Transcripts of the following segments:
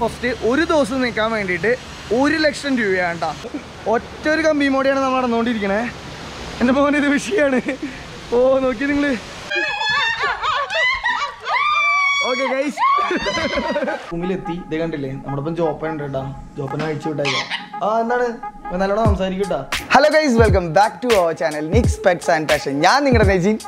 Cost ഒരു ദിവസം നിൽക്കാൻ വേണ്ടിയിട്ട് 1,00,000 രൂപയാണ് കേട്ടോ. ഒറ്റൊരു കമ്പി മോടിയാണ് നമ്മൾ നടന്നുകൊണ്ടിരിക്കണേ. എൻ്റെ മോനെ ഇത് വിഷയമാണ്. ഓ നോക്കി നിങ്ങൾ. ഓക്കെ ഗൈസ്, റൂമിലെത്തി. ഇത് കണ്ടില്ലേ, നമ്മുടെ ഇപ്പം ജോപ്പൻ ഉണ്ട് കേട്ടോ. ജോപ്പനെ അയച്ചു വിട്ടായി. എന്താണ് നല്ലോണം സംസാരിക്കട്ടാ. Hello guys, welcome back to our channel Nix pets and passion. ഞാൻ നിങ്ങളുടെ നെജിൻ.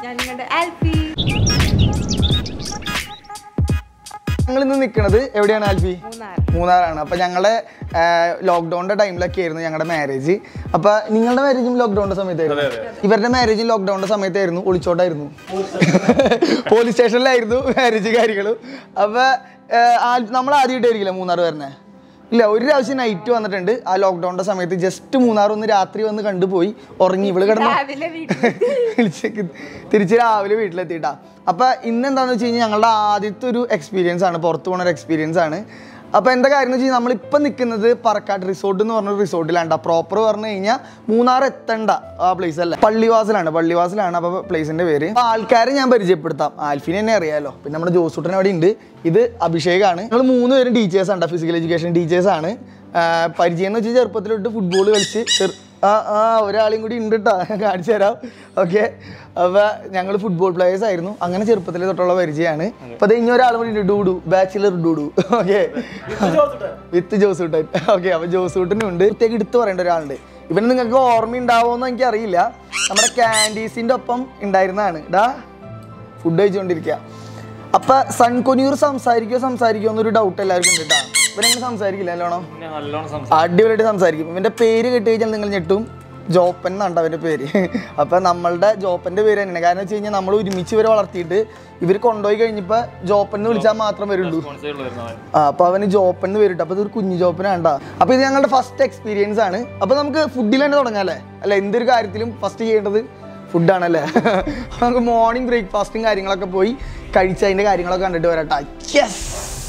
ഞങ്ങൾ ഇന്ന് നിൽക്കുന്നത് എവിടെയാണ് ആൽഫി? മൂന്നാറാണ്. അപ്പം ഞങ്ങളുടെ ലോക്ക്ഡൗണിൻ്റെ ടൈമിലൊക്കെ ആയിരുന്നു ഞങ്ങളുടെ മാരേജ്. അപ്പം നിങ്ങളുടെ മാരേജും ലോക്ക്ഡൗണിൻ്റെ സമയത്തായിരുന്നു. ഇവരുടെ മാരേജും ലോക്ക്ഡൗണിൻ്റെ സമയത്തായിരുന്നു. ഒളിച്ചോട്ടായിരുന്നു. പോലീസ് സ്റ്റേഷനിലായിരുന്നു മാരേജ് കാര്യങ്ങളും. അപ്പം നമ്മൾ ആദ്യമായിട്ടായിരിക്കില്ല മൂന്നാർ വരുന്നത്. ഇല്ല, ഒരു പ്രാവശ്യം നൈറ്റ് വന്നിട്ടുണ്ട് ആ ലോക്ക്ഡൗണിൻ്റെ സമയത്ത്. ജസ്റ്റ് മൂന്നാർ ഒന്ന് രാത്രി വന്ന് കണ്ടുപോയി ഉറങ്ങി. ഇവള് കിടന്ന് തിരിച്ച് രാവിലെ വീട്ടിലെത്തിയിട്ടാ. അപ്പം ഇന്നെന്താണെന്ന് വെച്ച് കഴിഞ്ഞാൽ ഞങ്ങളുടെ ആദ്യത്തെ ഒരു എക്സ്പീരിയൻസ് ആണ്, പുറത്ത് പോകുന്ന ഒരു എക്സ്പീരിയൻസ് ആണ്. അപ്പോൾ എന്താ കാര്യം എന്ന് വെച്ച് കഴിഞ്ഞാൽ നമ്മളിപ്പം നിൽക്കുന്നത് പറക്കാട് റിസോർട്ട് എന്ന് പറഞ്ഞൊരു റിസോർട്ടിലാണ്. പ്രോപ്പർ പറഞ്ഞു കഴിഞ്ഞാൽ മൂന്നാർ എത്തേണ്ട ആ പ്ലേസ് അല്ല, പള്ളിവാസലാണ്. അപ്പോൾ പ്ലേസിൻ്റെ പേര്. അപ്പോൾ ആൾക്കാരെ ഞാൻ പരിചയപ്പെടുത്താം. ആൽഫിനെ തന്നെ അറിയാമല്ലോ. പിന്നെ നമ്മുടെ ജോസൂട്ടൻ അവിടെ ഉണ്ട്. ഇത് അഭിഷേകാണ്. ഞങ്ങൾ 3 പേരും ടീച്ചേഴ്സാണ്, ഫിസിക്കൽ എഡ്യൂക്കേഷൻ ടീച്ചേഴ്സാണ്. പരിചയം എന്ന് വെച്ചാൽ ചെറുപ്പത്തിലോട്ട് ഫുട്ബോൾ കളിച്ച് ഒരാളെയും കൂടി ഉണ്ട് കേട്ടോ, കാണിച്ചു തരാം. ഓക്കെ, അപ്പോൾ ഞങ്ങൾ ഫുട്ബോൾ പ്ലേയേഴ്സ് ആയിരുന്നു. അങ്ങനെ ചെറുപ്പത്തിൽ തൊട്ടുള്ള പരിചയമാണ്. അപ്പോൾ അത് ഇനി ഒരാൾ കൂടി ഉണ്ട്, Dudu, bachelor Dudu. Okay, with Josoottan. Okay, അപ്പോൾ ജോസൂട്ടനും ഉണ്ട്. പ്രത്യേകം എടുത്ത് പറയേണ്ട ഒരാളുണ്ട്. ഇവന് നിങ്ങൾക്ക് ഓർമ്മയുണ്ടാവുമെന്ന് എനിക്കറിയില്ല. നമ്മുടെ ക്യാൻഡീസിൻ്റെ ഒപ്പം ഉണ്ടായിരുന്നതാണ്. ഫുഡ് കഴിച്ചുകൊണ്ടിരിക്കുക. അപ്പം സൺകൊന്യൂർ സംസാരിക്കുമോ എന്നൊരു ഡൗട്ട് എല്ലാവർക്കും ഉണ്ട് കേട്ടോ. ഇവനെങ്ങനെ സംസാരിക്കില്ല? നല്ലോണം അടിപൊളിയായിട്ട് സംസാരിക്കും. ഇവൻ്റെ പേര് കേട്ട് കഴിഞ്ഞാൽ നിങ്ങൾ ഞെട്ടും. ജോപ്പൻ എന്നാണ് അവൻ്റെ പേര്. അപ്പം നമ്മളുടെ ജോപ്പൻ്റെ പേര് തന്നെയാണ്. കാരണം വെച്ച് കഴിഞ്ഞാൽ നമ്മൾ ഒരുമിച്ച് ഇവരെ വളർത്തിയിട്ട് ഇവർ കൊണ്ടുപോയി കഴിഞ്ഞപ്പോൾ ജോപ്പൻ എന്ന് വിളിച്ചാൽ മാത്രം വരുള്ളൂ. അപ്പോൾ അവന് ജോപ്പൻ എന്ന് പേരിട്ടു. അപ്പോൾ ഇതൊരു കുഞ്ഞു ജോപ്പനാണ്ടാ. അപ്പോൾ ഇത് ഞങ്ങളുടെ ഫസ്റ്റ് എക്സ്പീരിയൻസ് ആണ്. അപ്പോൾ നമുക്ക് ഫുഡിൽ തന്നെ തുടങ്ങാം അല്ലേ? അല്ല, എന്തൊരു കാര്യത്തിലും ഫസ്റ്റ് ചെയ്യേണ്ടത് ഫുഡാണല്ലേ. നമുക്ക് മോർണിംഗ് ബ്രേക്ക്ഫാസ്റ്റും കാര്യങ്ങളൊക്കെ പോയി കഴിച്ച് അതിൻ്റെ കാര്യങ്ങളൊക്കെ കണ്ടിട്ട് വരാട്ടാ. യെസ്.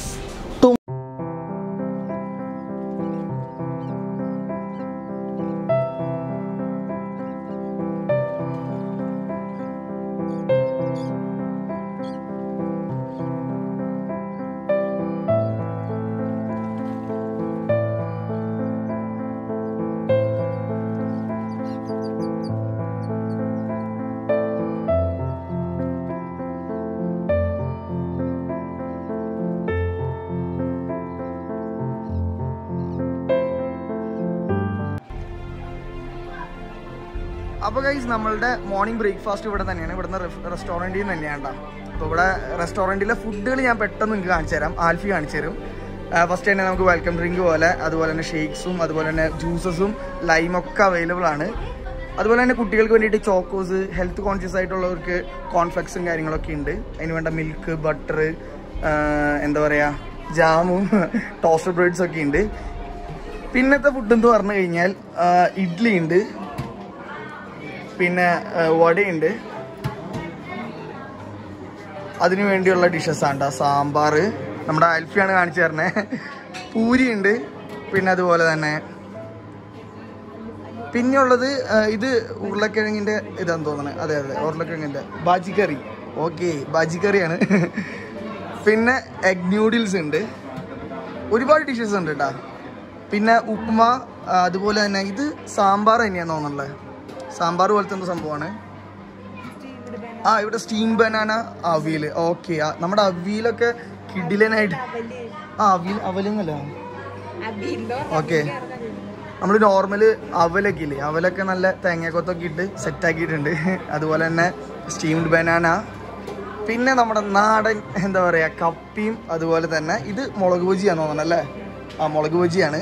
അപ്പോൾ ഗൈസ്, നമ്മളുടെ മോർണിംഗ് ബ്രേക്ക്ഫാസ്റ്റ് ഇവിടെ തന്നെയാണ്. ഇവിടുന്ന് റെസ്റ്റോറൻറ്റിൽ നിന്ന് തന്നെയാണ്. അപ്പോൾ ഇവിടെ റെസ്റ്റോറൻറ്റിലെ ഫുഡുകൾ ഞാൻ പെട്ടെന്ന് നിങ്ങൾക്ക് കാണിച്ചു തരാം. ആൽഫി കാണിച്ചു തരും. ഫസ്റ്റ് തന്നെ നമുക്ക് വെൽക്കം ഡ്രിങ്ക് പോലെ, അതുപോലെ തന്നെ ഷേക്സും, അതുപോലെ തന്നെ ജ്യൂസസും ലൈമൊക്കെ അവൈലബിൾ ആണ്. അതുപോലെ തന്നെ കുട്ടികൾക്ക് വേണ്ടിയിട്ട് ചോക്കോസ്, ഹെൽത്ത് കോൺഷ്യസ് ആയിട്ടുള്ളവർക്ക് കോൺഫ്ലെക്സും കാര്യങ്ങളൊക്കെ ഉണ്ട്. അതിന് വേണ്ട മിൽക്ക്, ബട്ടർ, എന്താ പറയുക, ജാമും ടോസ്റ്റഡ് ബ്രെഡ്സ് ഒക്കെ ഉണ്ട്. പിന്നത്തെ ഫുഡ് എന്ന് പറഞ്ഞു കഴിഞ്ഞാൽ ഇഡ്ഡലി ഉണ്ട്, പിന്നെ വടയുണ്ട്. അതിനു വേണ്ടിയുള്ള ഡിഷസ് ആണ്. സാമ്പാർ നമ്മുടെ ആൽഫിയാണ് കാണിച്ചു തരണേ. പൂരി ഉണ്ട്. പിന്നെ അതുപോലെ തന്നെ പിന്നെയുള്ളത് ഇത് ഉരുളക്കിഴങ്ങിൻ്റെ ഇതാന്ന് തോന്നണേ. അതെ, ഉരുളക്കിഴങ്ങിൻ്റെ ബാജിക്കറി. ഓക്കെ, ബാജിക്കറിയാണ്. പിന്നെ എഗ് ന്യൂഡിൽസ് ഉണ്ട്. ഒരുപാട് ഡിഷസ് ഉണ്ട് കേട്ടോ. പിന്നെ ഉപ്മ, അതുപോലെ തന്നെ ഇത് സാമ്പാർ തന്നെയാന്ന് തോന്നുന്നുള്ളത്. സാമ്പാർ പോലത്തെ എന്തോ സംഭവമാണ്. ഇവിടെ സ്റ്റീം ബനാന അവിയൽ. ഓക്കെ, നമ്മുടെ അവിയലൊക്കെ കിഡിലനായിട്ട്. അവലെന്നല്ല. ഓക്കെ, നമ്മൾ നോർമൽ അവലൊക്കെ ഇല്ലേ, അവലൊക്കെ നല്ല തേങ്ങക്കൊത്തൊക്കെ ഇട്ട് സെറ്റാക്കിയിട്ടുണ്ട്. അതുപോലെ തന്നെ സ്റ്റീംഡ് ബനാന. പിന്നെ നമ്മുടെ നാടൻ എന്താ പറയുക, കപ്പിയും. അതുപോലെ തന്നെ ഇത് മുളക് ബജിയാന്ന് തോന്നണല്ലേ. മുളക് ബജിയാണ്.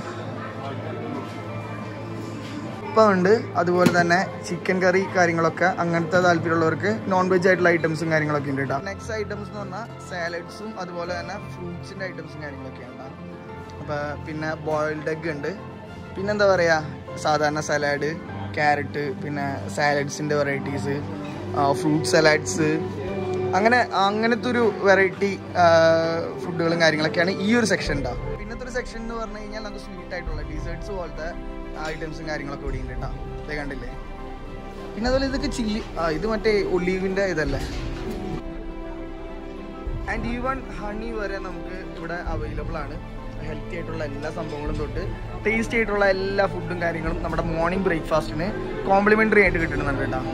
ഇപ്പം ഉണ്ട്. അതുപോലെ തന്നെ ചിക്കൻ കറി കാര്യങ്ങളൊക്കെ, അങ്ങനത്തെ താല്പര്യമുള്ളവർക്ക് നോൺ വെജ് ആയിട്ടുള്ള ഐറ്റംസും കാര്യങ്ങളൊക്കെ ഉണ്ട് കേട്ടോ. നെക്സ്റ്റ് ഐറ്റംസ് എന്ന് പറഞ്ഞാൽ സാലഡ്സും അതുപോലെ തന്നെ ഫ്രൂട്ട്സിൻ്റെ ഐറ്റംസും കാര്യങ്ങളൊക്കെ ഉണ്ടാകും. അപ്പോൾ പിന്നെ ബോയിൽഡ് എഗ് ഉണ്ട്. പിന്നെന്താ പറയുക, സാധാരണ സലാഡ്, ക്യാരറ്റ്, പിന്നെ സാലഡ്സിൻ്റെ വെറൈറ്റീസ്, ഫ്രൂട്ട് സലാഡ്സ്, അങ്ങനത്തെ ഒരു വെറൈറ്റി ഫുഡുകളും കാര്യങ്ങളൊക്കെയാണ് ഈ ഒരു സെക്ഷൻ ഉണ്ടാകും. പിന്നത്തെ ഒരു സെക്ഷൻ എന്ന് പറഞ്ഞു കഴിഞ്ഞാൽ നമുക്ക് സ്വീറ്റ് ആയിട്ടുള്ള ഡിസേർട്ട്സ് പോലത്തെ ഐറ്റംസും കാര്യങ്ങളൊക്കെ ഇവിടെ ഉണ്ട് കേട്ടോ. ഇതേ കണ്ടില്ലേ. പിന്നെ അതുപോലെ ഇതൊക്കെ ചില്ലി, ഇത് മറ്റേ ഒലീവിൻ്റെ ഇതല്ലേ. ആൻഡ് ഈവൺ ഹണി വരെ നമുക്ക് ഇവിടെ അവൈലബിൾ ആണ്. ഹെൽത്തി ആയിട്ടുള്ള എല്ലാ സംഭവങ്ങളും തൊട്ട് ടേസ്റ്റി ആയിട്ടുള്ള എല്ലാ ഫുഡും കാര്യങ്ങളും നമ്മുടെ മോർണിംഗ് ബ്രേക്ക്ഫാസ്റ്റിന് കോംപ്ലിമെൻ്ററി ആയിട്ട് കിട്ടുന്നുണ്ട് കേട്ടോ.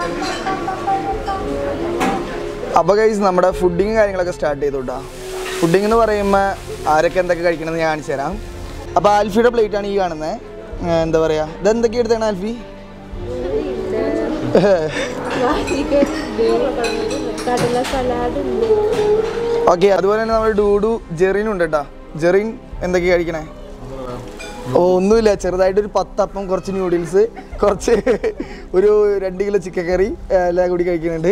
അപ്പോൾ ഗൈസ് നമ്മുടെ ഫുഡിങ് കാര്യങ്ങളൊക്കെ സ്റ്റാർട്ട് ചെയ്തു കേട്ടോ. ഫുഡിങ് എന്ന് പറയുമ്പോൾ ആരൊക്കെ എന്തൊക്കെ കഴിക്കണമെന്ന് ഞാൻ കാണിച്ചു തരാം. അപ്പോൾ ആൽഫിയുടെ പ്ലേറ്റാണ് ഈ കാണുന്നത്. എന്താ പറയുക, ഇതെന്തൊക്കെ എടുത്താണ് ആൽഫി? ഓക്കെ, അതുപോലെ തന്നെ നമ്മുടെ ഡൂഡു ജെറിനും ഉണ്ട് കേട്ടോ. ജെറിൻ എന്തൊക്കെയാണ് കഴിക്കണേ? ഒന്നുമില്ല, ചെറുതായിട്ടൊരു 10 അപ്പം, കുറച്ച് ന്യൂഡിൽസ്, കുറച്ച് ഒരു 2 കിലോ ചിക്കൻ കറി എല്ലാം കൂടി കഴിക്കുന്നുണ്ട്.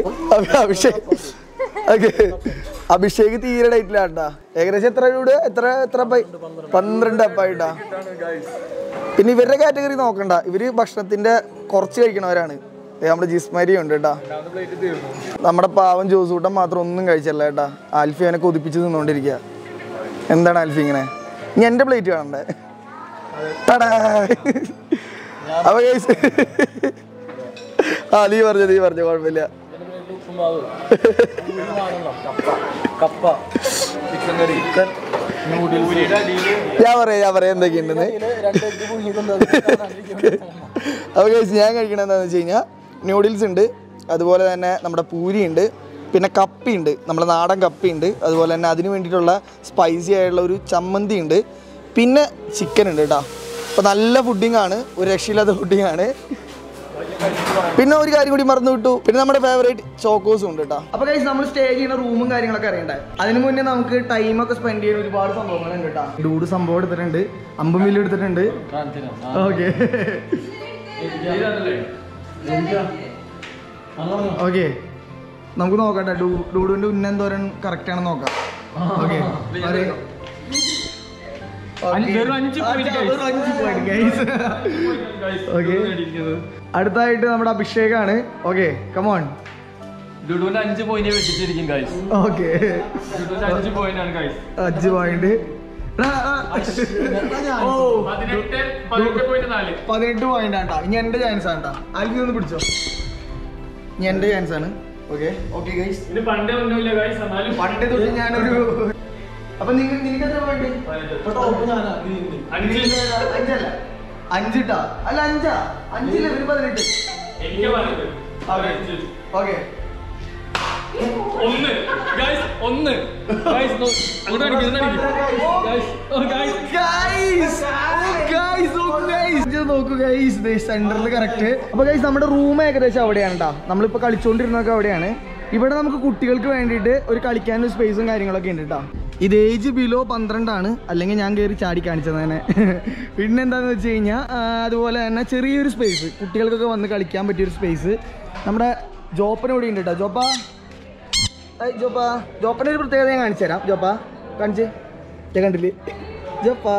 അഭിഷേക് തീരെ ഡയറ്റിലാണ്ടാ. ഏകദേശം എത്ര ഡൂഡ്? എത്ര 12 അപ്പായിട്ടാ. പിന്നെ ഇവരുടെ കാറ്റഗറി നോക്കണ്ട, ഇവര് ഭക്ഷണത്തിന്റെ കുറച്ച് കഴിക്കണവരാണ്. നമ്മുടെ ജിസ്മരി ഉണ്ട് കേട്ടാ. നമ്മുടെ പാവം ജോസൂട്ടൻ മാത്രം ഒന്നും കഴിച്ചല്ല കേട്ടാ. ആൽഫി അവനെ കൊതിപ്പിച്ച് തിന്നോണ്ടിരിക്കുക. എന്താണ് ആൽഫി ഇങ്ങനെ? ഇനി എന്റെ പ്ലേറ്റ് കാണണ്ടേ? അപ്പൊ നീ പറഞ്ഞു കുഴപ്പമില്ല. ഞാൻ പറയാം എന്തൊക്കെയുണ്ടെന്ന്. അപ്പൊ ഞാൻ കഴിക്കണത് എന്താണെന്ന് വെച്ച് കഴിഞ്ഞാൽ ന്യൂഡിൽസ് ഉണ്ട്, അതുപോലെ തന്നെ നമ്മുടെ പൂരി ഉണ്ട്, പിന്നെ കപ്പി ഉണ്ട്, നമ്മുടെ നാടൻ കപ്പി ഉണ്ട്, അതുപോലെ തന്നെ അതിന് വേണ്ടിയിട്ടുള്ള സ്പൈസി ആയിട്ടുള്ള ഒരു ചമ്മന്തി ഉണ്ട്, പിന്നെ ചിക്കൻ ഉണ്ട് കേട്ടോ. അപ്പോൾ നല്ല ഫുഡിങ് ആണ്, ഒരു രക്ഷയില്ലാത്ത ഫുഡിങ് ആണ്. പിന്നെ ഒരു കാര്യം കൂടി മറന്നു വിട്ടു, പിന്നെ നമ്മുടെ ഫേവറേറ്റ് ചോക്കോസും ഉണ്ട് കേട്ടോ. അപ്പോൾ ഗൈസ് നമ്മൾ സ്റ്റേ ചെയ്യുന്ന റൂമും കാര്യങ്ങളൊക്കെ അറിയണ്ടേ. അതിന് മുന്നേ നമുക്ക് ടൈമൊക്കെ സ്പെൻഡ് ചെയ്യുന്ന ഒരുപാട് സംഭവങ്ങളുണ്ട് കേട്ടോ. ഡൂഡ് സംഭവം എടുത്തിട്ടുണ്ട്, അമ്പുമില്ല് എടുത്തിട്ടുണ്ട്. ഓക്കെ ഓക്കെ, നമുക്ക് നോക്കട്ടെ ഡൂഡുവിന്റെ ഉന്നം എന്തോരം കറക്റ്റ് ആണെന്ന് നോക്കാം. ഓക്കെ, അടുത്തായിട്ട് നമ്മുടെ അഭിഷേകാണ്. Okay, come on. 5 പോയിന്റ് വെച്ചിരിക്കും ഗൈസ്. ഓക്കെ, 5 പോയിന്റ് ആണ് ഗൈസ്. 5 പോയിന്റ്. 18 പോയിന്റ് ആണ്ടാ. ഇനി എന്റെ ചാൻസ് ആണ്ടാ. ആൽഫി ഒന്ന് പിടിച്ചോ, ഇനി എന്റെ ചാൻസ് ആണ്. ഓക്കെ ഓക്കെ ഗൈസ്, പണ്ടേ ഒന്നുമില്ല ഗൈസ്, പണ്ടേ തൊട്ട് ഞാനൊരു. അപ്പൊ നിനക്ക് എത്ര പോയിന്റ്? 5 5 അല്ല 5 5 18. ഓക്കെ, 1 നോക്കൂ ഗൈസ്, സെന്ററിൽ കറക്റ്റ്. അപ്പൊ ഗൈസ് നമ്മുടെ റൂം ഏകദേശം അവിടെയാണ് കേട്ടോ. നമ്മളിപ്പോ കളിച്ചോണ്ടിരുന്നൊക്കെ അവിടെയാണ്. ഇവിടെ നമുക്ക് കുട്ടികൾക്ക് വേണ്ടിയിട്ട് ഒരു കളിക്കാനൊരു സ്പേസും കാര്യങ്ങളൊക്കെ ഉണ്ട് കേട്ടോ. ഇത് ഏജ് ബിലോ 12 ആണ്, അല്ലെങ്കിൽ ഞാൻ കയറി ചാടി കാണിച്ചത് തന്നെ. പിന്നെ എന്താണെന്ന് വെച്ച് കഴിഞ്ഞാൽ അതുപോലെ തന്നെ ചെറിയൊരു സ്പേസ്, കുട്ടികൾക്കൊക്കെ വന്ന് കളിക്കാൻ പറ്റിയൊരു സ്പേസ് നമ്മുടെ ജോപ്പന ഇവിടെ ഉണ്ട് കേട്ടോ. ജോപ്പൻ്റെ ഒരു പ്രത്യേകത ഞാൻ കാണിച്ചു തരാം. കാണിച്ചേ, കണ്ടില്ലേ ജോപ്പാ?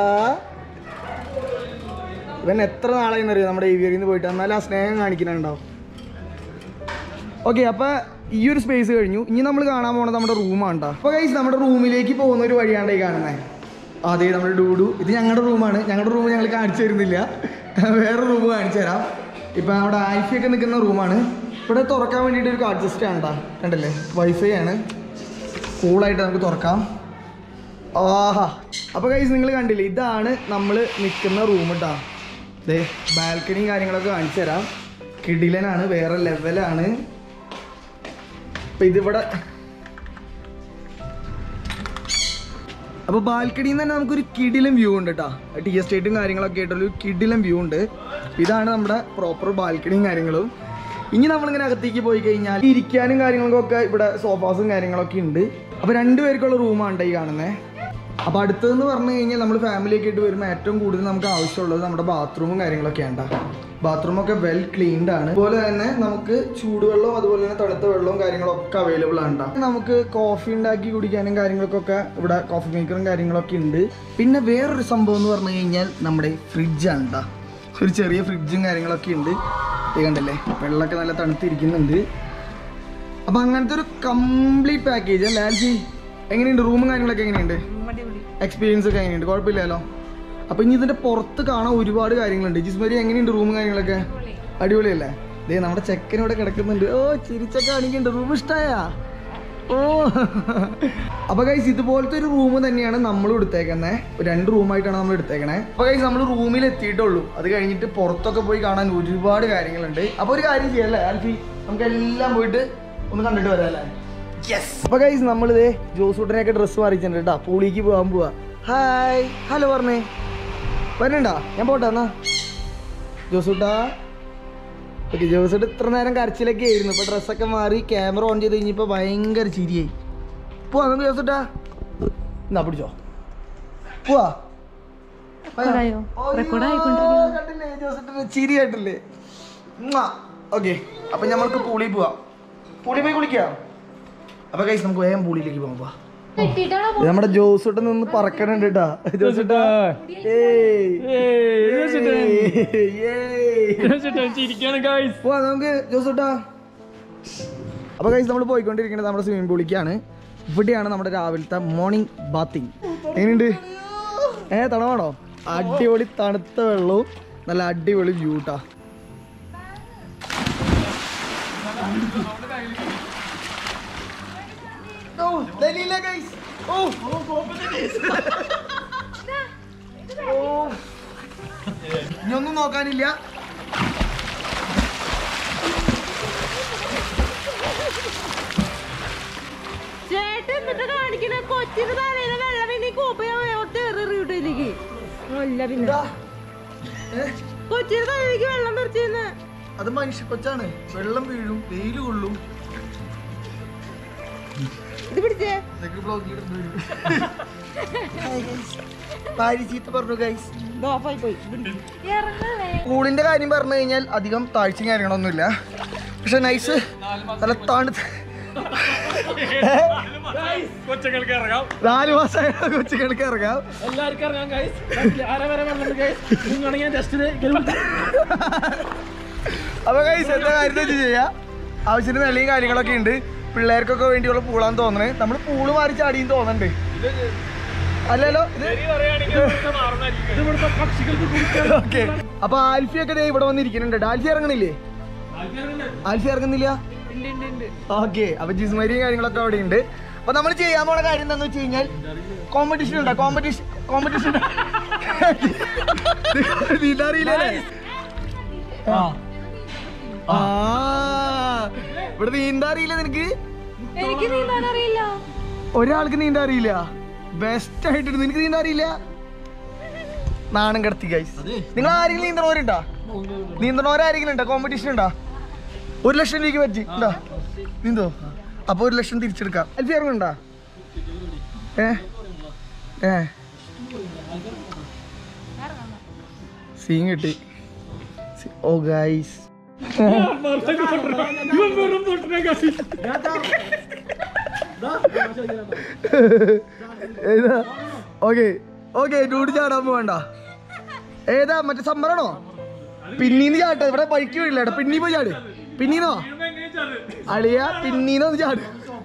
ഇവൻ എത്ര നാളായിന്ന് അറിയാം നമ്മുടെ ഏവിയറിൽ നിന്ന് പോയിട്ട്, എന്നാലും ആ സ്നേഹം കാണിക്കുന്നുണ്ടാവും. ഓക്കെ, അപ്പോൾ ഈ ഒരു സ്പേസ് കഴിഞ്ഞു. ഇനി നമ്മൾ കാണാൻ പോകുന്നത് നമ്മുടെ റൂമാണ് കേട്ടോ. അപ്പോൾ ഗൈസ് നമ്മുടെ റൂമിലേക്ക് പോകുന്ന ഒരു വഴിയാണ് ഈ കാണുന്നത്. അതെ, നമ്മുടെ ഡൂഡു. ഇത് ഞങ്ങളുടെ റൂമാണ്. ഞങ്ങളുടെ റൂം ഞങ്ങൾ കാണിച്ചു തരുന്നില്ല, വേറെ റൂം കാണിച്ചു തരാം. ഇപ്പം നമ്മുടെ ആൽഫിയൊക്കെ നിൽക്കുന്ന റൂമാണ്. ഇവിടെ തുറക്കാൻ വേണ്ടിയിട്ട് ഒരു കാർഡ് സിസ്റ്റം ആണ് കേട്ടോ. കണ്ടല്ലേ, വൈഫൈ ആണ്, കൂളായിട്ട് നമുക്ക് തുറക്കാം. ആഹാ, അപ്പോൾ ഗൈസ് നിങ്ങൾ കണ്ടില്ലേ, ഇതാണ് നമ്മൾ നിൽക്കുന്ന റൂം കേട്ടോ. അതെ, ബാൽക്കണിയും കാര്യങ്ങളൊക്കെ കാണിച്ചു തരാം. കിടിലനാണ്, വേറെ ലെവലാണ്. അപ്പം ഇതിവിടെ അപ്പോൾ ബാൽക്കണിയിൽ നിന്ന് തന്നെ നമുക്കൊരു കിടിലം വ്യൂ ഉണ്ട് കേട്ടോ. ടീ എസ്റ്റേറ്റും കാര്യങ്ങളൊക്കെ ആയിട്ടുള്ളൊരു കിടിലം വ്യൂ ഉണ്ട്. ഇതാണ് നമ്മുടെ പ്രോപ്പർ ബാൽക്കണിയും കാര്യങ്ങളും. ഇനി നമ്മളിങ്ങനെ അകത്തേക്ക് പോയി കഴിഞ്ഞാൽ ഇരിക്കാനും കാര്യങ്ങൾക്കൊക്കെ ഇവിടെ സോഫാസും കാര്യങ്ങളൊക്കെ ഉണ്ട്. അപ്പോൾ 2 പേർക്കുള്ള റൂമാണ് ഈ കാണുന്നത്. അപ്പോൾ അടുത്തതെന്ന് പറഞ്ഞു കഴിഞ്ഞാൽ നമ്മൾ ഫാമിലിയൊക്കെ ആയിട്ട് വരുമ്പോൾ ഏറ്റവും കൂടുതൽ നമുക്ക് ആവശ്യമുള്ളത് നമ്മുടെ ബാത്റൂമും കാര്യങ്ങളൊക്കെയാണ് കേട്ടോ. ബാത്റൂമൊക്കെ വെൽ ക്ലീൻഡ് ആണ്. അതുപോലെ തന്നെ നമുക്ക് ചൂടുവെള്ളവും അതുപോലെ തന്നെ തണുത്ത വെള്ളവും കാര്യങ്ങളൊക്കെ അവൈലബിൾ ആണ്. നമുക്ക് കോഫി ഉണ്ടാക്കി കുടിക്കാനും കാര്യങ്ങൾക്കൊക്കെ ഇവിടെ കോഫി മേക്കറും കാര്യങ്ങളൊക്കെ ഉണ്ട്. പിന്നെ വേറൊരു സംഭവം എന്ന് പറഞ്ഞു കഴിഞ്ഞാൽ നമ്മുടെ ഫ്രിഡ്ജാണ് കേട്ടോ. ഒരു ചെറിയ ഫ്രിഡ്ജും കാര്യങ്ങളൊക്കെ ഉണ്ട്. കണ്ടല്ലേ, വെള്ളമൊക്കെ നല്ല തണുത്തിരിക്കുന്നുണ്ട്. അപ്പം അങ്ങനത്തെ ഒരു കംപ്ലീറ്റ് പാക്കേജ് അല്ലേ ആൽഫി? എങ്ങനെയുണ്ട് റൂമും കാര്യങ്ങളൊക്കെ? എങ്ങനെയുണ്ട് എക്സ്പീരിയൻസ് ഒക്കെ? എങ്ങനെയുണ്ട്? കുഴപ്പമില്ലല്ലോ. അപ്പം ഇനി ഇതിൻ്റെ പുറത്ത് കാണാൻ ഒരുപാട് കാര്യങ്ങളുണ്ട്. ജിസ്മരി എങ്ങനെയുണ്ട് റൂമും കാര്യങ്ങളൊക്കെ? അടിപൊളിയല്ലേ? ദേ നമ്മുടെ ചെക്കനോടെ കിടക്കുന്നുണ്ട്. ഓ, ചിരിച്ചൊക്കെ കാണിക്കുന്നുണ്ട്. റൂം ഇഷ്ടമായാ? ഓ അപ്പൊ ഗൈസ് ഇതുപോലത്തെ ഒരു റൂം തന്നെയാണ് നമ്മൾ എടുത്തേക്കുന്നത്. 2 റൂമായിട്ടാണ് നമ്മൾ എടുത്തേക്കണേ. അപ്പൊ ഗൈസ് നമ്മൾ റൂമിൽ എത്തിയിട്ടുള്ളൂ. അത് കഴിഞ്ഞിട്ട് പുറത്തൊക്കെ പോയി കാണാൻ ഒരുപാട് കാര്യങ്ങളുണ്ട്. അപ്പൊ ഒരു കാര്യം ചെയ്യല്ലേ ആൽഫി, നമുക്ക് എല്ലാം പോയിട്ട് ഒന്ന് കണ്ടിട്ട് വരാം അല്ലേ? യെസ്. അപ്പൊ ഗൈസ് നമ്മളിതേ ജോസൂട്ടനെയൊക്കെ ഡ്രസ്സ് മാറിച്ചിട്ടുണ്ട് കേട്ടോ. പൂളിക്ക് പോകാൻ പോവാ. ഹായ് ഹലോ പറഞ്ഞേ. വരണ്ടാ? ഞാൻ പോട്ടെ എന്നാ. ജോസൂട്ടാ ഓക്കെ. ജോസൂട്ട് ഇത്ര നേരം കരച്ചിലൊക്കെ ആയിരുന്നു. ഇപ്പൊ ഡ്രസ്സൊക്കെ മാറി ക്യാമറ ഓൺ ചെയ്ത് കഴിഞ്ഞപ്പോ ഭയങ്കര ചിരിയായി. പോവാ നമുക്ക് ജോസൂട്ടാ. എന്നാ പിടിച്ചോ പോവാ. കണ്ടില്ലേ ജോസൂട്ടിന്റെ ചിരി ആയിട്ടില്ലേ? ഓക്കെ അപ്പൊ നമ്മൾക്ക് പൂളിൽ പോവാം. പൂളി പോയി കുളിക്കാം. അപ്പൊ കൈസ് നമുക്ക് വേഗം പൂളിയിലേക്ക് പോവാം. നമ്മുടെ ജോസൂട്ടൻ നിന്ന് പറക്കണുണ്ട് കേട്ടാ. ജോസൂട്ടാ പോവാ നമുക്ക് ജോസൂട്ടാ. അപ്പൊ കൈസ് നമ്മൾ പോയിക്കൊണ്ടിരിക്കുന്നത് നമ്മുടെ സ്വിമ്മിംഗ് പൂളിക്കാണ്. ഇവിടെയാണ് നമ്മുടെ രാവിലത്തെ മോർണിംഗ് ബാത്തിങ്. എങ്ങനെയുണ്ട്? തണവാണോ? അടിപൊളി തണുത്ത വെള്ളവും നല്ല അടിപൊളി വ്യൂട്ടാ. ഇനിയൊന്നും നോക്കാനില്ല. അത് മനുഷ്യ കൊച്ചാണ്. വെള്ളം വീഴും, വെയില് കൊള്ളും. പൂളിന്റെ കാര്യം പറഞ്ഞു കഴിഞ്ഞാൽ അധികം താഴ്ചയും കാര്യങ്ങളൊന്നുമില്ല. പക്ഷെ നൈസ് നല്ല തണുത്ത് 4 മാസമായ കൊച്ചുകൾക്ക് ഇറങ്ങാം. അപ്പൊ ഗൈസ് എന്താ കാര്യം ചെയ്യാം. ആവശ്യത്തിന് വെള്ളയും കാര്യങ്ങളൊക്കെ ഉണ്ട്. പിള്ളേർക്കൊക്കെ വേണ്ടിയുള്ള പൂളാന്ന് തോന്നണേ. നമ്മൾ പൂള് മാറി ചാടിയും തോന്നണ്ടേ? അല്ലല്ലോ. ഓക്കെ അപ്പൊ ആൽഫിയൊക്കെ ഇവിടെ വന്നിരിക്കുന്നുണ്ട്. ആൽഫി ഇറങ്ങണില്ലേ? ആൽഫി ഇറങ്ങുന്നില്ല. ഓക്കെ അപ്പൊ ജിസ്മരിയും കാര്യങ്ങളൊക്കെ അവിടെ ഉണ്ട്. അപ്പൊ നമ്മൾ ചെയ്യാൻ പോണ കാര്യം എന്താന്ന് വെച്ച് കഴിഞ്ഞാൽ കോമ്പറ്റീഷൻ ഉണ്ടോ? കോമ്പറ്റീഷൻ അറിയില്ലേ? ഇവിടെ നീന്താ അറിയില്ല നിനക്ക്? ഒരാൾക്ക് നീന്താ അറിയില്ല. ബെസ്റ്റ് ആയിട്ട് നിനക്ക് നീന്താ അറിയില്ല. നാണം കടത്തി ഗൈസ്. നിങ്ങൾ ആരെങ്കിലും നീന്തണവരുണ്ടോ? നീന്തണവരാരെങ്കിലും ഉണ്ടോ? കോമ്പറ്റീഷൻ ഉണ്ടോ? 1 ലക്ഷം രൂപയ്ക്ക് പറ്റി ഉണ്ടോ? നീന്തോ? അപ്പൊ 1 ലക്ഷം തിരിച്ചെടുക്കാം. അൽഫി ഇറങ്ങുന്നുണ്ടോ? സീൻ കിട്ടി. ഓ ഗൈസ് ഓക്കെ ഡൂഡ് ചാടാൻ പോകണ്ട. ഏതാ മറ്റേ സമ്മറാണോ? പിന്നീന്ന് ചാട്ടെ. ഇവിടെ ബൈക്ക് വീടില്ല. പിന്നീ പോയി ചാട്. പിന്നീന്നോ അളിയ പിന്നീന്നോ ചാട്.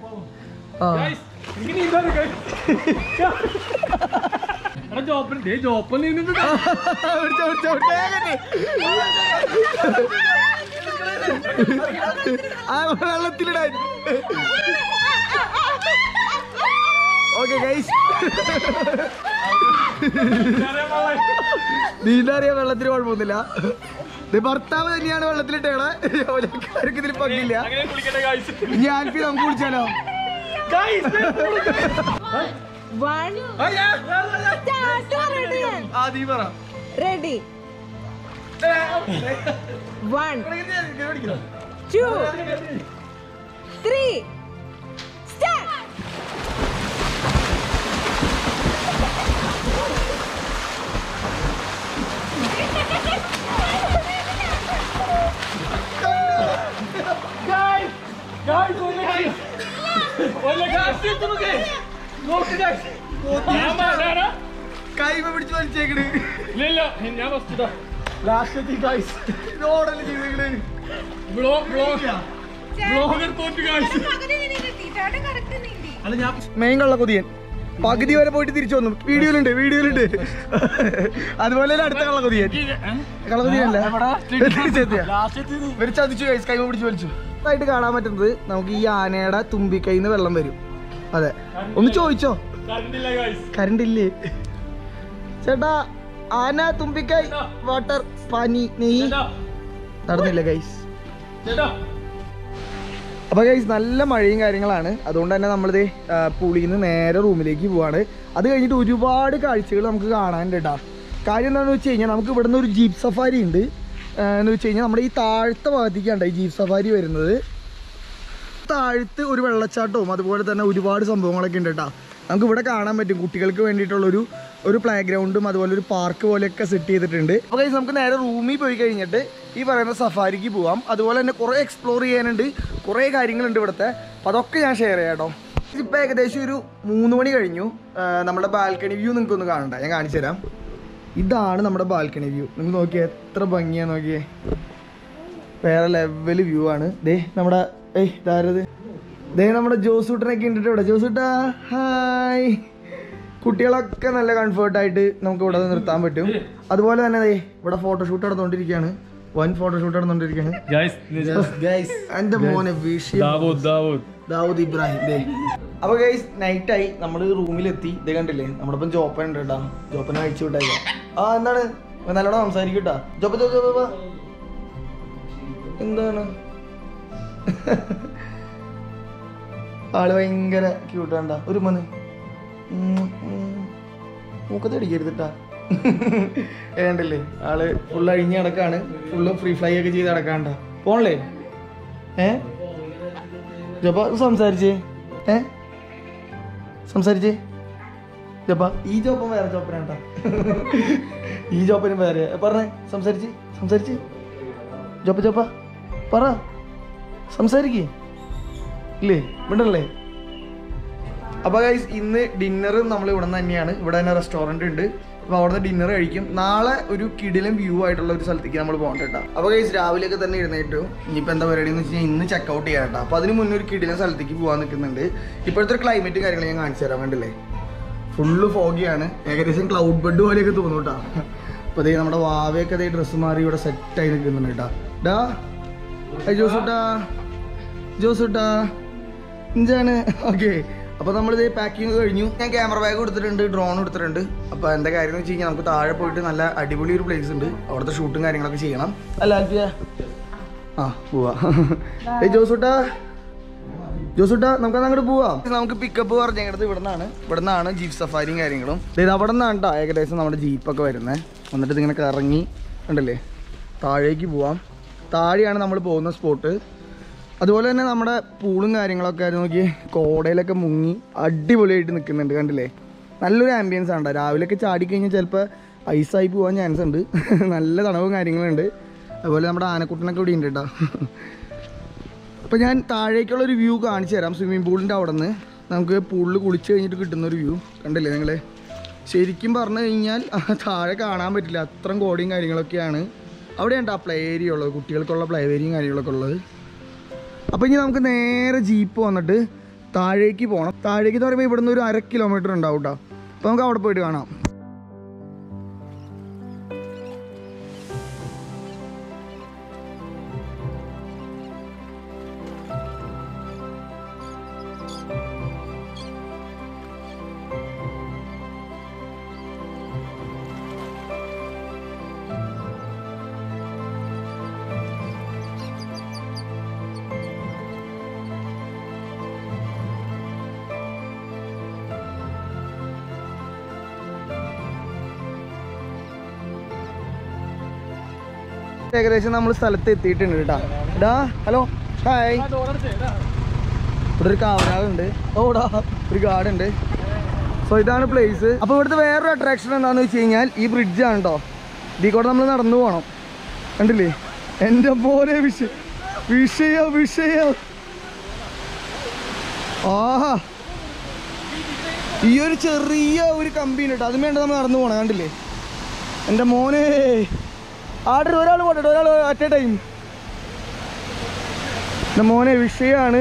വെള്ളത്തിലിടാൻ. ഓക്കെ ഗൈസ് നീന്തറിയാൻ വെള്ളത്തിന് കുഴപ്പമൊന്നുമില്ല. ഭർത്താവ് തന്നെയാണ് വെള്ളത്തിലിട്ടേണേ. ആർക്കും ഇതിൽ പങ്കില്ല. ഇനി ആൽഫി നമുക്ക് കുളിച്ചാലോ? Ready. 1, 2, 3, start. കൈമ പിടിച്ച് വലിച്ചേക്കണ്. മെയിൻ കള്ള കൊതിയൻ പകുതി വരെ പോയിട്ട് തിരിച്ചു വന്നു. വീഡിയോയിലുണ്ട്. അതുപോലെ അടുത്ത കള്ളക്കൊതിയൻ. കള്ളക്കൊതിയല്ല. ചതിച്ചു ഗൈസ്. കൈമ പിടിച്ച് വലിച്ചു. ആയിട്ട് കാണാൻ പറ്റുന്നത് നമുക്ക് ഈ ആനയുടെ തുമ്പിക്കൈയിൽ നിന്ന് വെള്ളം വരും. അതെ, ഒന്ന് ചോദിച്ചോ, കറണ്ട് ഇല്ലേ ചേട്ടാ? ആന തുമ്പിക്കൈ വാട്ടർ പാനി നെയ്യ് നടന്നില്ല ഗൈസ്. അപ്പോൾ ഗൈസ് നല്ല മഴയും കാര്യങ്ങളാണ്. അതുകൊണ്ട് തന്നെ നമ്മളിത് പൂളിൽ നിന്ന് നേരെ റൂമിലേക്ക് പോവാണ്. അത് കഴിഞ്ഞിട്ട് ഒരുപാട് കാഴ്ചകൾ നമുക്ക് കാണാനുണ്ട് കേട്ടോ. കാര്യം എന്താണെന്ന് വെച്ച് കഴിഞ്ഞാൽ നമുക്ക് ഇവിടുന്ന് ഒരു ജീപ്പ് സഫാരി ഉണ്ട്. എന്ന് വെച്ച് കഴിഞ്ഞാൽ നമ്മുടെ ഈ താഴത്തെ ഭാഗത്തേക്കാണ് ഈ ജീപ്പ് സഫാരി വരുന്നത്. താഴത്ത് ഒരു വെള്ളച്ചാട്ടവും അതുപോലെ തന്നെ ഒരുപാട് സംഭവങ്ങളൊക്കെ ഉണ്ട് കേട്ടോ. നമുക്ക് ഇവിടെ കാണാൻ പറ്റും. കുട്ടികൾക്ക് വേണ്ടിയിട്ടുള്ളൊരു പ്ലേ ഗ്രൗണ്ടും അതുപോലെ ഒരു പാർക്ക് പോലെയൊക്കെ സെറ്റ് ചെയ്തിട്ടുണ്ട്. അപ്പോൾ ഗൈസ് നമുക്ക് നേരെ റൂമിൽ പോയി കഴിഞ്ഞിട്ട് ഈ പറയുന്ന സഫാരിക്ക് പോവാം. അതുപോലെ തന്നെ കുറേ എക്സ്പ്ലോർ ചെയ്യാനുണ്ട്, കുറേ കാര്യങ്ങളുണ്ട് ഇവിടുത്തെ. അപ്പോൾ അതൊക്കെ ഞാൻ ഷെയർ ചെയ്യാം കേട്ടോ. ഇപ്പോൾ ഏകദേശം ഒരു 3 മണി കഴിഞ്ഞു. നമ്മുടെ ബാൽക്കണി വ്യൂ നിങ്ങൾക്കൊന്ന് കാണണ്ട, ഞാൻ കാണിച്ചു തരാം. ഇതാണ് നമ്മുടെ ബാൽക്കണി വ്യൂ. നിങ്ങൾ നോക്കിയേ, എത്ര ഭംഗിയാണ് നോക്കിയേ. വേറെ ലെവൽ വ്യൂ ആണ്. ദേ നമ്മുടെ ഇതാരത്, ദേ നമ്മുടെ ജോസൂട്ടനൊക്കെ ഉണ്ടിട്ട് ഇവിടെ. ജോസൂട്ടാ ഹായ്. കുട്ടികളൊക്കെ നല്ല കംഫർട്ടായിട്ട് നമുക്ക് ഇവിടെ നിർത്താൻ പറ്റും. അതുപോലെ തന്നെ ദേ ഇവിടെ ഫോട്ടോഷൂട്ട് നടന്നുകൊണ്ടിരിക്കുകയാണ്. വൻ ഫോട്ടോഷൂട്ട് നടന്നുകൊണ്ടിരിക്കുകയാണ്. എൻ്റെ മോനെ ദാവൂദ് ഇബ്രാഹിം. ദേ അപ്പോൾ ഗൈസ് നൈറ്റായി, നമ്മൾ റൂമിലെത്തി. ഇത് കണ്ടില്ലേ, നമ്മുടെ ഇപ്പം ജോപ്പൻ ഉണ്ട് കേട്ടോ. ജോപ്പനെ അയച്ചു വിട്ടായി. എന്താണ് നല്ലോണം സംസാരിക്കും കേട്ടോ. ജോപ്പ എന്താണ് ആള് ഭയങ്കര ക്യൂട്ടാണ്ട. ഒരു മന്ന് മൂക്കത്ത് അടിക്കരുതിട്ടാ. ഏണ്ടല്ലേ ആള് ഫുള്ള് അഴിഞ്ഞ് നടക്കാണ്. ഫുള്ള് ഫ്രീ ഫ്ലൈ ഒക്കെ ചെയ്ത് നടക്കാണ്ട. പോണല്ലേ? ജപ്പ സംസാരിച്ചേ. സംസാരിച്ചേ ജപ്പ. ഈ ജോപ്പൻ വേറെ ജോപ്പനാട്ടാ. ഈ ജോപ്പനും വേറെ. പറഞ്ഞേ, സംസാരിച്ച് ജോപ്പ പറ, സംസാരിക്കേ ഇല്ലേ, ഇവിടല്ലേ? അപ്പോൾ ഗൈസ് ഇന്ന് ഡിന്നർ നമ്മൾ ഇവിടെ നിന്ന് തന്നെയാണ്. ഇവിടെ തന്നെ റെസ്റ്റോറൻറ്റ് ഉണ്ട്. അപ്പോൾ അവിടെ നിന്ന് ഡിന്നർ കഴിക്കും. നാളെ ഒരു കിടിലം വ്യൂ ആയിട്ടുള്ള ഒരു സ്ഥലത്തേക്ക് നമ്മൾ പോകണ്ട കേട്ടോ. അപ്പോൾ ഗൈസ് രാവിലെയൊക്കെ തന്നെ എഴുന്നേറ്റു. ഇനിയിപ്പോൾ എന്താ പരിപാടി എന്ന് വെച്ച് കഴിഞ്ഞാൽ ഇന്ന് ചെക്കൗട്ട് ചെയ്യാം കേട്ടോ. അപ്പോൾ അതിന് മുന്നേ ഒരു കിടിലം സ്ഥലത്തേക്ക് പോകാൻ നിൽക്കുന്നുണ്ട്. ഇപ്പോഴത്തെ ക്ലൈമറ്റ് കാര്യങ്ങൾ ഞാൻ കാണിച്ചു തരാൻ വേണ്ടില്ലേ. ഫുള്ള് ഫോഗിയാണ്, ഏകദേശം ക്ലൗഡ് ബെഡ് പോലെയൊക്കെ തോന്നും കേട്ടോ. അപ്പോൾ അതേ നമ്മുടെ വാവയൊക്കെ അതേ ഡ്രസ്സ് മാറി ഇവിടെ സെറ്റായി നിൽക്കുന്നുണ്ട് കേട്ടോ. ജോസൂട്ടാ എന്താണ്? ഓക്കെ, അപ്പോൾ നമ്മളിത് പാക്കിങ് കഴിഞ്ഞു. ഞാൻ ക്യാമറ ബാഗ് എടുത്തിട്ടുണ്ട്, ഡ്രോൺ എടുത്തിട്ടുണ്ട്. അപ്പോൾ എന്താ കാര്യം എന്ന് വെച്ച് കഴിഞ്ഞാൽ നമുക്ക് താഴെ പോയിട്ട് നല്ല അടിപൊളി ഒരു പ്ലേസ് ഉണ്ട്. അവിടുത്തെ ഷൂട്ടും കാര്യങ്ങളൊക്കെ ചെയ്യണം. അല്ല ആൽഫിയ പോവാ. ജോസൂട്ടാ നമുക്കത് അങ്ങോട്ട് പോവാം. നമുക്ക് പിക്കപ്പ് പറഞ്ഞത് ഇവിടെ നിന്നാണ് ജീപ്പ് സഫാരിയും കാര്യങ്ങളും. അവിടെ നിന്നാണ് കേട്ടോ ഏകദേശം നമ്മുടെ ജീപ്പൊക്കെ വരുന്നത്. എന്നിട്ട് ഇതിങ്ങനെ കറങ്ങി കണ്ടല്ലേ താഴേക്ക് പോവാം. താഴെയാണ് നമ്മൾ പോകുന്ന സ്പോട്ട്. അതുപോലെ തന്നെ നമ്മുടെ പൂളും കാര്യങ്ങളൊക്കെ നോക്കി കോടയിലൊക്കെ മുങ്ങി അടിപൊളിയായിട്ട് നിൽക്കുന്നുണ്ട്. കണ്ടില്ലേ, നല്ലൊരു ആംബിയൻസ് ആണ്. രാവിലെയൊക്കെ ചാടിക്കഴിഞ്ഞാൽ ചിലപ്പോൾ ഐസായി പോകാൻ ചാൻസ് ഉണ്ട്. നല്ല തണവും കാര്യങ്ങളുണ്ട്. അതുപോലെ നമ്മുടെ ആനക്കുട്ടനൊക്കെ ഇവിടെ ഉണ്ട് കേട്ടോ. അപ്പോൾ ഞാൻ താഴേക്കുള്ളൊരു വ്യൂ കാണിച്ചു തരാം. സ്വിമ്മിംഗ് പൂളിൻ്റെ അവിടെ നിന്ന് നമുക്ക് പൂളിൽ കുളിച്ച് കഴിഞ്ഞിട്ട് കിട്ടുന്നൊരു വ്യൂ കണ്ടില്ലേ നിങ്ങൾ. ശരിക്കും പറഞ്ഞു കഴിഞ്ഞാൽ താഴെ കാണാൻ പറ്റില്ല, അത്രയും കോടയും കാര്യങ്ങളൊക്കെയാണ്. അവിടെയാണ് ആ പ്ലേ ഏരിയ ഉള്ളത്, കുട്ടികൾക്കുള്ള പ്ലേ ഏരിയയും കാര്യങ്ങളൊക്കെ ഉള്ളത്. അപ്പോൾ ഇനി നമുക്ക് നേരെ ജീപ്പ് വന്നിട്ട് താഴേക്ക് പോകണം. താഴേക്ക് എന്ന് പറയുമ്പോൾ ഇവിടുന്ന് ഒരു 1/2 കിലോമീറ്റർ ഉണ്ടാവും കേട്ടോ. അപ്പോൾ നമുക്ക് അവിടെ പോയിട്ട് കാണാം. ഏകദേശം നമ്മൾ സ്ഥലത്ത് എത്തിയിട്ടുണ്ട് കേട്ടോ. Hello hi. ഇവിടെ ഒരു കാവലാളുണ്ട്. ഒരു ഗാർഡ് ഉണ്ട്. സോ ഇതാണ് പ്ലേസ്. അപ്പോൾ ഇവിടുത്തെ വേറൊരു അട്രാക്ഷൻ എന്താണെന്ന് വെച്ച് കഴിഞ്ഞാൽ ഈ ബ്രിഡ്ജാണ് കേട്ടോ. ഇതിൽ കൂടെ നമ്മൾ നടന്നു പോകണം. കണ്ടില്ലേ, എൻ്റെ പോലെ വിഷയം. ഈ ഒരു ചെറിയ ഒരു കമ്പിയുണ്ട് കേട്ടോ, അതും വേണ്ട നമ്മൾ നടന്നു പോകണം. കണ്ടില്ലേ എൻ്റെ മോനെ. ആർഡർ ഒരാൾ പോട്ടെ, ഒരാൾ അറ്റ് എ ടൈം. എൻ്റെ മോനെ വിഷയമാണ്.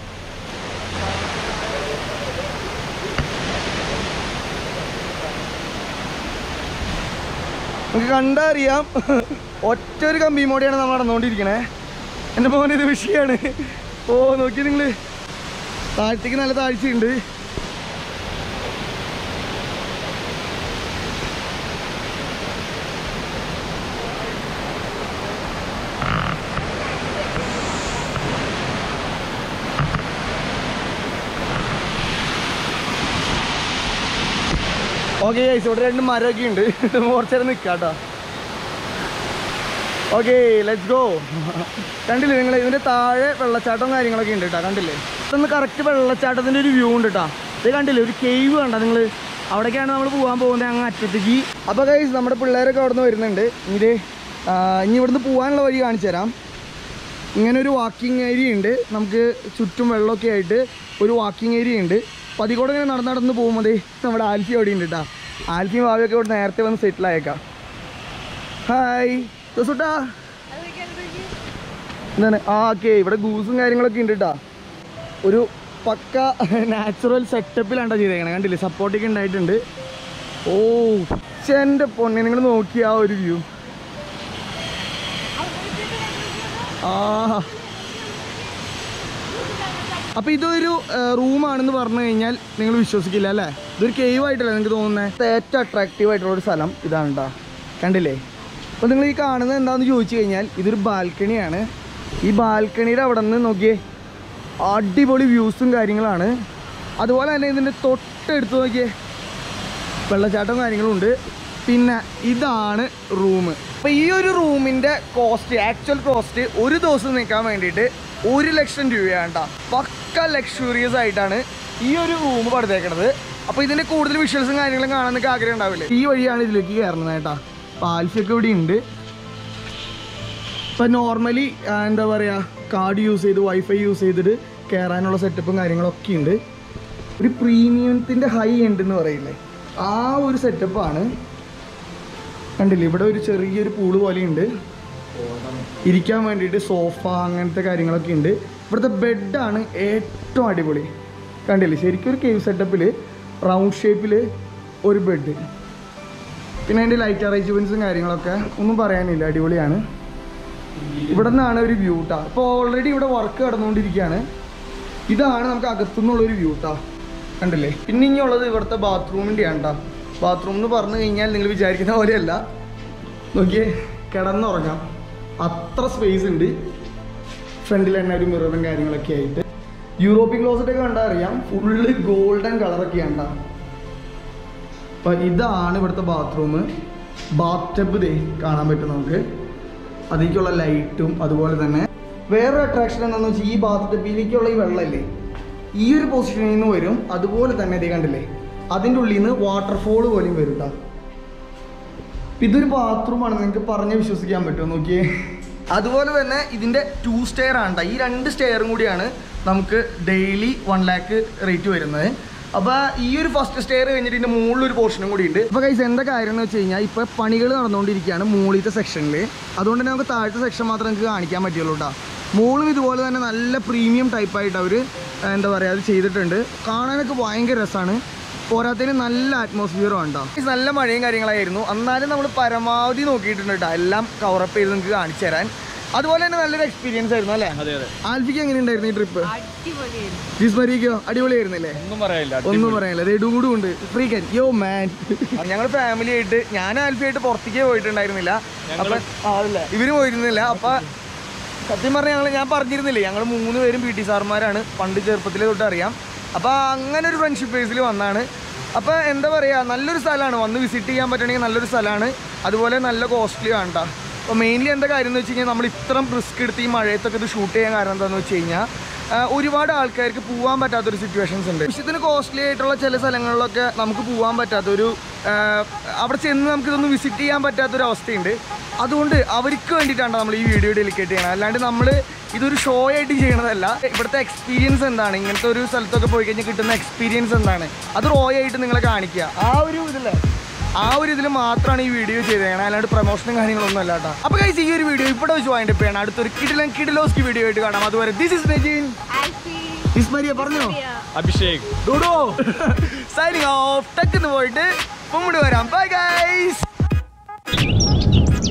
നമുക്ക് കണ്ടറിയാം, ഒറ്റ ഒരു കമ്പിമോടെയാണ് നമ്മൾ നടന്നുകൊണ്ടിരിക്കണേ. എൻ്റെ മോനെ ഇത് വിഷയമാണ്. ഓ നോക്കി നിങ്ങൾ താഴത്തേക്ക് നല്ല താഴ്ചയുണ്ട്. ഓക്കെ ഇവിടെ 2 മരമൊക്കെ ഉണ്ട്. കുറച്ച് നേരം നിൽക്കാം കേട്ടോ. Okay let's go. കണ്ടില്ലേ നിങ്ങൾ ഇതിൻ്റെ താഴെ വെള്ളച്ചാട്ടവും കാര്യങ്ങളൊക്കെ ഉണ്ട് കേട്ടോ. കണ്ടില്ലേ ഇതൊന്ന് കറക്റ്റ് വെള്ളച്ചാട്ടത്തിൻ്റെ ഒരു വ്യൂ ഉണ്ട് കേട്ടോ. ഇത് കണ്ടില്ലേ ഒരു കേവ് കണ്ടോ നിങ്ങൾ? അവിടേക്കാണ് നമ്മൾ പോകാൻ പോകുന്നത്, അങ്ങ് അറ്റത്തേക്ക്. അപ്പോൾ ഗൈസ് നമ്മുടെ പിള്ളേരൊക്കെ അവിടെ നിന്ന് വരുന്നുണ്ട്. ഇനി ഇവിടുന്ന് പോകാനുള്ള വഴി കാണിച്ചു തരാം. ഇങ്ങനെ ഒരു വാക്കിംഗ് ഏരിയ ഉണ്ട്, നമുക്ക് ചുറ്റും വെള്ളമൊക്കെ ആയിട്ട് ഒരു വാക്കിംഗ് ഏരിയ ഉണ്ട്. അപ്പോൾ അതിൽ കൂടെ ഇങ്ങനെ നടന്ന് പോകുമ്പോൾ നമ്മുടെ ആൽഫി അവിടെ ഉണ്ട് കേട്ടോ. ആൽഫിയും ഭാവിയൊക്കെ ഇവിടെ നേരത്തെ വന്ന് സെറ്റിലായേക്കാം. ഹായ് സുട്ടാ, എന്താണ്? ഓക്കെ ഇവിടെ ഗൂസും കാര്യങ്ങളൊക്കെ ഉണ്ട് കേട്ടോ. ഒരു പക്ക നാച്ചുറൽ സെറ്റപ്പിലാണ് ചെയ്തേക്കണേ. കണ്ടില്ലേ സപ്പോർട്ടൊക്കെ ഉണ്ടായിട്ടുണ്ട്. ഓ എൻ്റെ പൊന്നെ നിങ്ങൾ നോക്കി ആ ഒരു വ്യൂ. ആ അപ്പോൾ ഇതൊരു റൂമാണെന്ന് പറഞ്ഞു കഴിഞ്ഞാൽ നിങ്ങൾ വിശ്വസിക്കില്ല അല്ലേ? ഇതൊരു കേവ് ആയിട്ടല്ലേ നിങ്ങൾക്ക് തോന്നുന്നത്? ഏറ്റവും അട്രാക്റ്റീവ് ആയിട്ടുള്ളൊരു സ്ഥലം ഇതാണ് കേട്ടോ. കണ്ടില്ലേ? അപ്പോൾ നിങ്ങൾ ഈ കാണുന്നത് എന്താണെന്ന് ചോദിച്ചു കഴിഞ്ഞാൽ ഇതൊരു ബാൽക്കണിയാണ്. ഈ ബാൽക്കണിയുടെ അവിടെ നിന്ന് നോക്കിയേ അടിപൊളി വ്യൂസും കാര്യങ്ങളാണ്. അതുപോലെ തന്നെ ഇതിൻ്റെ തൊട്ടടുത്ത് നോക്കിയേ വെള്ളച്ചാട്ടം കാര്യങ്ങളും ഉണ്ട്. പിന്നെ ഇതാണ് റൂം. അപ്പോൾ ഈ ഒരു റൂമിൻ്റെ കോസ്റ്റ്, ആക്ച്വൽ കോസ്റ്റ് ഒരു ദിവസം നിൽക്കാൻ വേണ്ടിയിട്ട് 1 ലക്ഷം രൂപയാണ് കേട്ടോ. പക്ക ലക്ഷൂറിയസ് ആയിട്ടാണ് ഈ ഒരു റൂം പടുത്തേക്കണത്. അപ്പോൾ ഇതിൻ്റെ കൂടുതൽ വിഷ്വൽസും കാര്യങ്ങളും കാണാൻ നിങ്ങൾക്ക് ആഗ്രഹം ഉണ്ടാവില്ലേ? ഈ വഴിയാണ് ഇതിലേക്ക് കയറുന്നത് കേട്ടോ. അപ്പോൾ ആൽഫയൊക്കെ ഇവിടെ ഉണ്ട്. ഇപ്പം നോർമലി എന്താ പറയുക, കാർഡ് യൂസ് ചെയ്ത് വൈഫൈ യൂസ് ചെയ്തിട്ട് കയറാനുള്ള സെറ്റപ്പും കാര്യങ്ങളൊക്കെ ഉണ്ട്. ഒരു പ്രീമിയത്തിൻ്റെ ഹൈ എൻഡ് എന്ന് പറയില്ലേ, ആ ഒരു സെറ്റപ്പാണ്. കണ്ടില്ലേ ഇവിടെ ഒരു ചെറിയൊരു പൂള് പോലെയുണ്ട്, ഇരിക്കാൻ വേണ്ടിയിട്ട് സോഫ അങ്ങനത്തെ കാര്യങ്ങളൊക്കെ ഉണ്ട്. ഇവിടുത്തെ ബെഡാണ് ഏറ്റവും അടിപൊളി. കണ്ടില്ലേ ശരിക്കും ഒരു കേവ് സെറ്റപ്പിൽ റൗണ്ട് ഷേപ്പിൽ ഒരു ബെഡ്. പിന്നെ അതിൻ്റെ ലൈറ്റ് അറേഞ്ച്മെൻറ്റ്സും കാര്യങ്ങളൊക്കെ ഒന്നും പറയാനില്ല, അടിപൊളിയാണ്. ഇവിടെ നിന്നാണ് ഒരു വ്യൂ ട്ടാ. ഇപ്പോൾ ഓൾറെഡി ഇവിടെ വർക്ക് നടന്നുകൊണ്ടിരിക്കുകയാണ്. ഇതാണ് നമുക്ക് അകത്തുനിന്നുള്ളൊരു വ്യൂ ട്ടാ. കണ്ടില്ലേ? പിന്നെ ഇനിയുള്ളത് ഇവിടുത്തെ ബാത്റൂമിൻ്റെ ആണ് ട്ടാ. ബാത്റൂം എന്ന് പറഞ്ഞു കഴിഞ്ഞാൽ നിങ്ങൾ വിചാരിക്കുന്ന പോലെയല്ല. നോക്കിയേ കിടന്നുറങ്ങാം, അത്ര സ്പേസ് ഉണ്ട്. ഫ്രണ്ടിൽ തന്നെ ഒരു മിററും കാര്യങ്ങളൊക്കെ ആയിട്ട്. യൂറോപ്യൻ ക്ലോസറ്റൊക്കെ കണ്ടാൽ അറിയാം, ഫുള്ള് ഗോൾഡൻ കളറൊക്കെയാണ് ട്ടാ. അപ്പം ഇതാണ് ഇവിടുത്തെ ബാത്റൂം. ബാത്ത് ടബ് ദേ കാണാൻ പറ്റും നമുക്ക്, അതിലേക്കുള്ള ലൈറ്റും. അതുപോലെ തന്നെ വേറൊരു അട്രാക്ഷൻ എന്താണെന്ന് വെച്ചാൽ ഈ ബാത്ത് ടബിലേക്കുള്ള ഈ വെള്ളമില്ലേ ഈ ഒരു പൊസിഷനിൽ നിന്ന് വരും. അതുപോലെ തന്നെ ഇതേ കണ്ടില്ലേ അതിൻ്റെ ഉള്ളിൽ നിന്ന് വാട്ടർഫോൾ പോലെയും വരും കേട്ടോ. ഇതൊരു ബാത്റൂമാണ്, നിങ്ങൾക്ക് പറഞ്ഞ് വിശ്വസിക്കാൻ പറ്റുമോ നോക്കിയേ. അതുപോലെ തന്നെ ഇതിൻ്റെ 2 സ്റ്റെയർ ആണ് കേട്ടോ. ഈ 2 സ്റ്റെയറും കൂടിയാണ് നമുക്ക് ഡെയിലി 1 lakh റേറ്റ് വരുന്നത്. അപ്പോൾ ഈ ഒരു ഫസ്റ്റ് സ്റ്റെയർ കഴിഞ്ഞിട്ട് ഇതിൻ്റെ മുകളിലൊരു പോർഷനും കൂടി ഉണ്ട്. അപ്പോൾ ഗൈസ് എന്താ കാര്യം എന്ന് വെച്ച് കഴിഞ്ഞാൽ ഇപ്പോൾ പണികൾ നടന്നുകൊണ്ടിരിക്കുകയാണ് മുകളിലത്തെ സെക്ഷനിൽ. അതുകൊണ്ട് തന്നെ നമുക്ക് താഴത്തെ സെക്ഷൻ മാത്രം നമുക്ക് കാണിക്കാൻ പറ്റുള്ളൂ കേട്ടോ. മുകളും ഇതുപോലെ തന്നെ നല്ല പ്രീമിയം ടൈപ്പായിട്ട് അവർ എന്താ പറയുക അത് ചെയ്തിട്ടുണ്ട്. കാണാനൊക്കെ ഭയങ്കര രസമാണ്. പോരാത്തതിന് നല്ല അറ്റ്മോസ്ഫിയറും ഉണ്ടോ. നല്ല മഴയും കാര്യങ്ങളായിരുന്നു, എന്നാലും നമ്മൾ പരമാവധി നോക്കിയിട്ടുണ്ട് കേട്ടോ എല്ലാം കവറപ്പ് ചെയ്ത് നിങ്ങൾക്ക് കാണിച്ചു തരാൻ. അതുപോലെ തന്നെ നല്ലൊരു എക്സ്പീരിയൻസ് ആയിരുന്നു അല്ലേ? ആൽഫിക്ക് എങ്ങനെ ഉണ്ടായിരുന്നു ഈ ട്രിപ്പ്? ജിസ്മരിക്കോ അടിപൊളിയായിരുന്നില്ലേ? ഒന്നും പറയാനില്ല. ഉണ്ട് ഫ്രീക്കൻ യോ മാൻ. ഞങ്ങൾ ഫാമിലി ആയിട്ട് ഞാൻ ആൽഫിയായിട്ട് പുറത്തേക്ക് പോയിട്ടുണ്ടായിരുന്നില്ല. അപ്പം അതല്ല ഇവര് പോയിരുന്നില്ല. അപ്പം സത്യം പറഞ്ഞാൽ ഞാൻ പറഞ്ഞിരുന്നില്ലേ ഞങ്ങൾ 3 പേരും PT സാർമാരാണ്, പണ്ട് ചെറുപ്പത്തിലേ തൊട്ട് അറിയാം. അപ്പോൾ അങ്ങനെ ഒരു ഫ്രണ്ട്ഷിപ്പ് ബേസിൽ വന്നാണ്. അപ്പോൾ എന്താ പറയുക നല്ലൊരു സ്ഥലമാണ്, വന്ന് വിസിറ്റ് ചെയ്യാൻ പറ്റണമെങ്കിൽ നല്ലൊരു സ്ഥലമാണ്. അതുപോലെ നല്ല കോസ്റ്റ്ലി ആണ് കേട്ടോ. അപ്പോൾ മെയിൻലി എന്താ കാര്യം എന്ന് വെച്ച് കഴിഞ്ഞാൽ നമ്മൾ ഇത്രയും റിസ്ക് എടുത്ത് ഈ മഴയത്തൊക്കെ ഇത് ഷൂട്ട് ചെയ്യാൻ കാരണം എന്താണെന്ന് വെച്ച് കഴിഞ്ഞാൽ ഒരുപാട് ആൾക്കാർക്ക് പോകാൻ പറ്റാത്തൊരു സിറ്റുവേഷൻസ് ഉണ്ട്. വിഷയത്തിന് കോസ്റ്റ്ലി ആയിട്ടുള്ള ചില സ്ഥലങ്ങളിലൊക്കെ നമുക്ക് പോകാൻ പറ്റാത്തൊരു, അവിടെ ചെന്ന് നമുക്കിതൊന്ന് വിസിറ്റ് ചെയ്യാൻ പറ്റാത്തൊരു അവസ്ഥയുണ്ട്. അതുകൊണ്ട് അവർക്ക് വേണ്ടിയിട്ടാണ് നമ്മൾ ഈ വീഡിയോ ഡെലിക്കേറ്റ് ചെയ്യണം. അല്ലാണ്ട് നമ്മൾ ഇതൊരു ഷോ ആയിട്ട് ചെയ്യണതല്ല. ഇവിടുത്തെ എക്സ്പീരിയൻസ് എന്താണ്, ഇങ്ങനത്തെ ഒരു സ്ഥലത്തൊക്കെ പോയി കഴിഞ്ഞാൽ കിട്ടുന്ന എക്സ്പീരിയൻസ് എന്താണ്, അത് റോ ആയിട്ട് നിങ്ങളെ കാണിക്കുക. ആ ഒരു ഇതിൽ മാത്രമാണ് ഈ വീഡിയോ ചെയ്തേക്കണം, അല്ലാണ്ട് പ്രൊമോഷനും കാര്യങ്ങളൊന്നും അല്ല കേട്ടോ. അപ്പോൾ ഗൈസ് ഈ ഒരു വീഡിയോ ഇവിടെ വെച്ച് വൈൻഡ് അപ്പ് ചെയ്യണം. അടുത്തൊരു കിഡിലോസ്കി വീഡിയോ ആയിട്ട് കാണാം. അതുവരെ ദിസ് ഇസ് നജീൻ, ഇസ്മരിയ പറഞ്ഞോ, അഭിഷേക്, ഡൂഡോ സൈനിങ് ഓഫ്. ടക്ക് എന്ന് പോയിട്ട് മുമ്പോട്ട് വരാം. Bye guys.